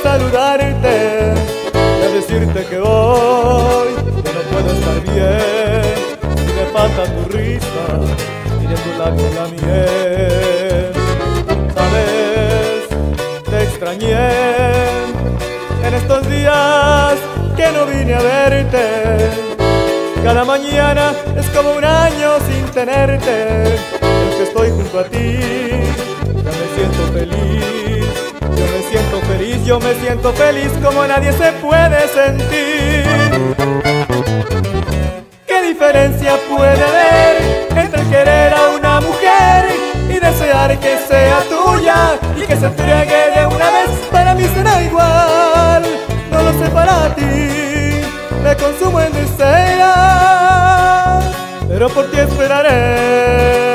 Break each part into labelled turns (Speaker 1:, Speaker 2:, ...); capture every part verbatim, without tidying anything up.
Speaker 1: saludarte y a decirte que hoy yo no puedo estar bien si me falta tu risa y de tu labio la miel. Sabes, te extrañé en estos días que no vine a verte. Cada mañana es como un año sin tenerte. Yo que estoy junto a ti, ya me siento feliz. Yo me siento feliz, yo me siento feliz como nadie se puede sentir. ¿Qué diferencia puede haber entre querer a una mujer y desear que sea tuya y que se entregue de una vez? Para mí será igual, no lo sé para ti. Me consumo en desear, pero por ti esperaré.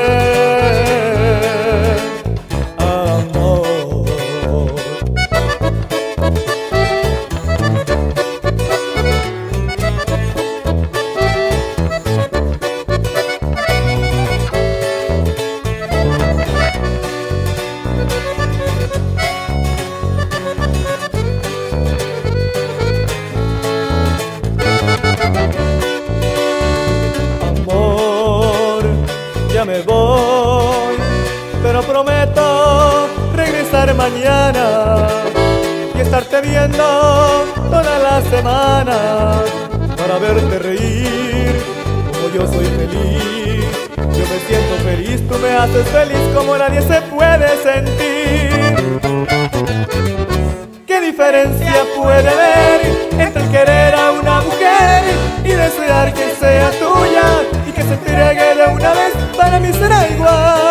Speaker 1: Ya me voy, pero prometo regresar mañana y estarte viendo toda la semana para verte reír como yo soy feliz. Yo me siento feliz, tú me haces feliz como nadie se puede sentir. ¿Qué diferencia puede haber entre querer a una mujer y desear que sea tuya y que se entregue de una vez? Para mí será igual.